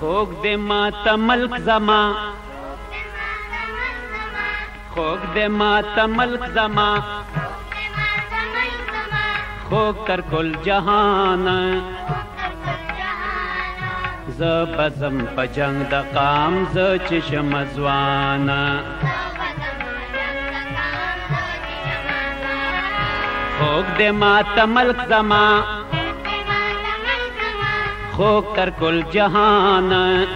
خوږ دې ماته ملک زما خوږ دې ماته ملک زما خوږ تر کل جهان زه بزم په جنگ د قام زه چې شم ځوان خوږ دې ماته ملک زما خوږ تر کل جهان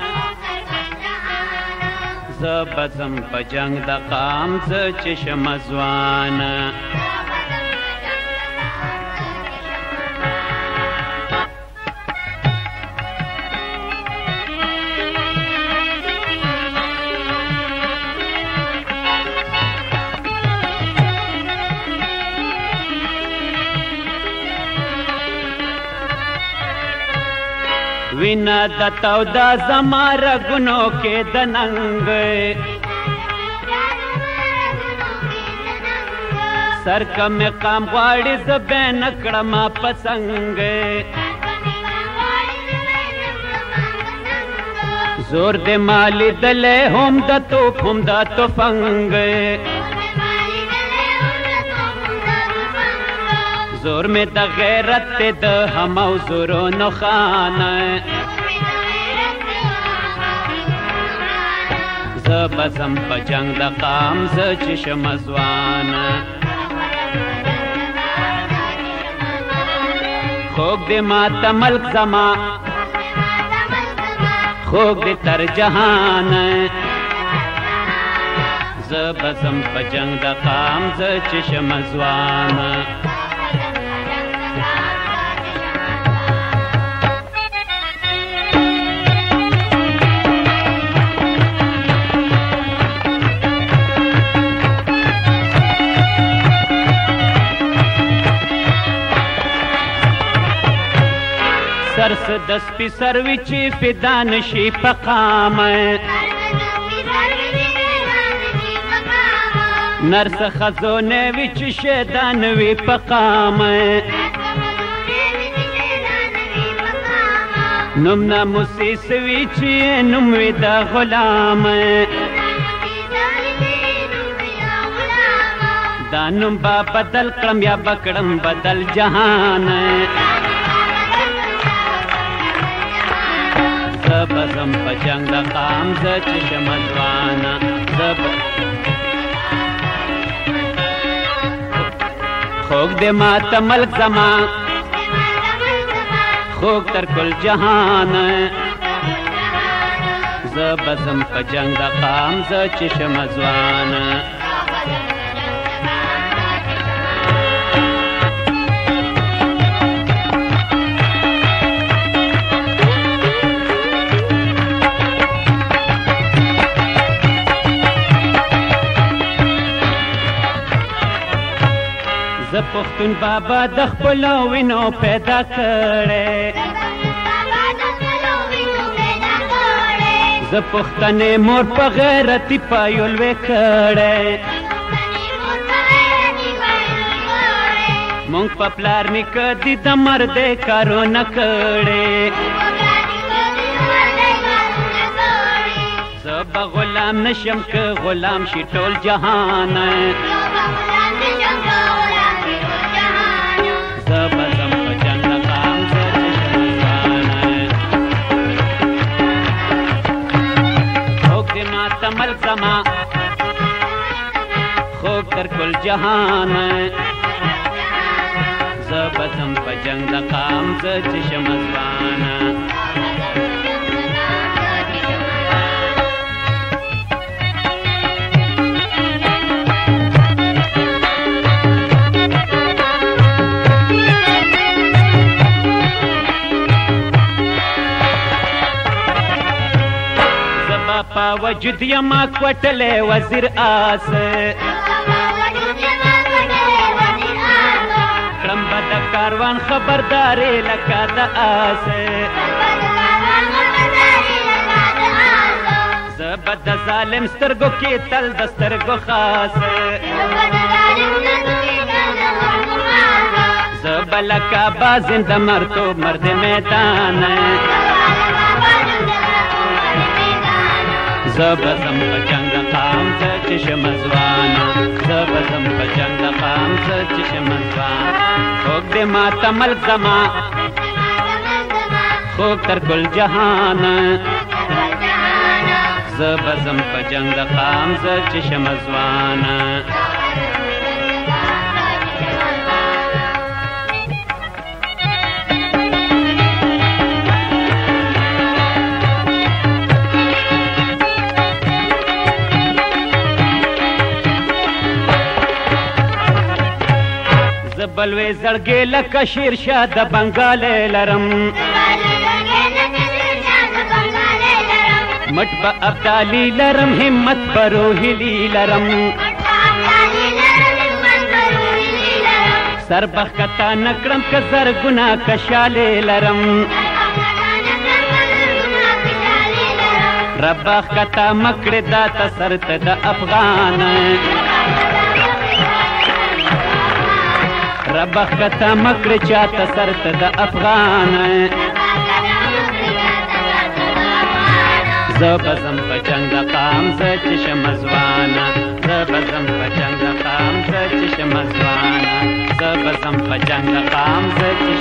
زه بزم په جنگ د قام زه چې شم ځوان وینا د تودا زما رګونو کې د ننګ سر که مقام غواړي زه بې نه کړمه پسنګ زور دې ما لیدلی هم د توپ هم د تفنګ زور میں د غیرت تے د همو زورونو خانه زه بزم په جنگ د قام زه چې شم ځوان خوږ دې ماته ملک زما خوږ دې تر جهان زه بزم په جنگ د قام زه چې شم ځوان سرس دسپی سروی چی فدان شی پقام نرس خزونه وی چی شیدان وی پقام نم ناموسیس وی چی نم وی دا غلام دا نم با بدل کرم یا بکڑم بدل جہان زه بزم په جنگ د قام زه چې شم ځوان خوږ دې ماته ملک زما خوږ تر کل جهان زه بزم په جنگ د قام زه چې شم ځوان زه پښتون بابا د خپلو وینو پیدا کړی زه پښتنې مور په غیرتي پایول وې کړی مونږ په پلار نیکه دي د مردې کارونه کړی زه به غلام نشم که غلام شي ټول جهان زه بزم په جنگ د قام زه چې شم ځوان خوږ دې ماته ملک زما خوږ تر کل جهان زه بزم په جنگ د قام زه چې شم ځوان پا وجود یما کوټلې وزیر آس کړم به د کاروان خبردارې لکه د آس زه به د ظالم سترګو کې تل د سترګو خاص زه به لکه بازنده مرتوب مرد میدان زبزم په جنگ د قام زه چې شم ځوانه زبزم په جنگ د قام زه چې شم ځوانه خوږ دې ماته ملک زما خوږ تر ګل جهانه زبزم په جنگ د قام زه چې شم ځوانه بلوی زړګې لکه شیرشاه د بنګال لرم مټ په ابدالي لرم همت په روحیلي لرم سر بخکتا نکړم که زرګونه کشالې لرم رب بخکتا مکړې دا ته سر ته د افغان ربخ کتا مکر چاہتا سرت دا افغان زبزم پا جنگ دا قام زا چشم ازوانا زبزم پا جنگ دا قام زا چشم ازوانا زبزم پا جنگ دا قام زا چشم